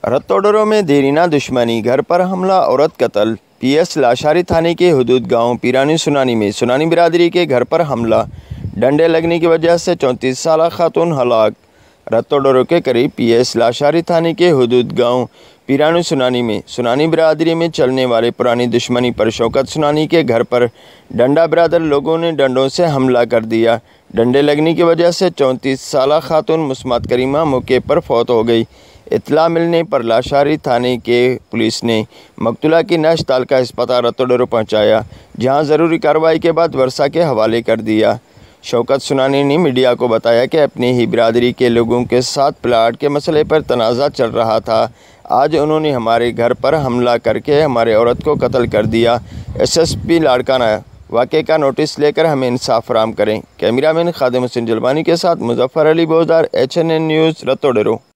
रत्तोडरों में देरीना दुश्मनी, घर पर हमला, औरत कत्ल। पीएस लाशारी थाने के हुदूद गांव पीरानी सुनानी में सुनानी बिरादरी के घर पर हमला, डंडे लगने की वजह से 34 साल खातून हलाक। रत्तोडरों के करीब पीएस लाशारी थाने के हुदूद गांव पीरानी सुनानी में सुनानी बिरादरी में चलने वाले पुरानी दुश्मनी पर शौकत सुनानी के घर पर डंडा बिरादर लोगों ने डंडों से हमला कर दिया। डंडे लगने की वजह से 34 साल खातून मुस्मत करीमा मौके पर फौत हो गई। इत्तला मिलने पर लाशारी थाने के पुलिस ने मकतूला की नश तालका अस्पताल रत्तोडरो पहुंचाया, जहां ज़रूरी कार्रवाई के बाद वर्षा के हवाले कर दिया। शौकत सुनानी ने मीडिया को बताया कि अपनी ही बिरादरी के लोगों के साथ प्लाट के मसले पर तनाज़ा चल रहा था। आज उन्होंने हमारे घर पर हमला करके हमारे औरत को कत्ल कर दिया। SSP लाड़काना वाक़े का नोटिस लेकर हमें इंसाफ फराहम करें। कैमरामैन खादिम हुसैन जलवानी के साथ मुजफ्फर अली बोजदार, HNN न्यूज़, रत्तोडरो।